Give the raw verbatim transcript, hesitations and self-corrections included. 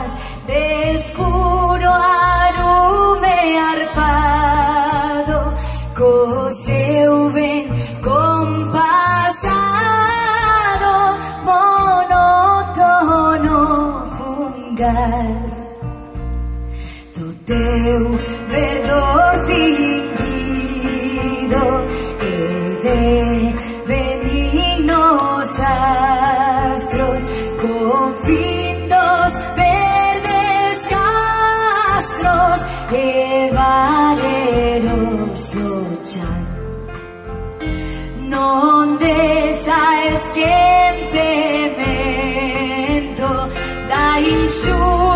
de scuro a lume arpado, coseu ben compasado, monótono fungar do teu verdor fingido e de benignos astros con findos verdes castros e valeroso chan non desa esquecemento da inxuria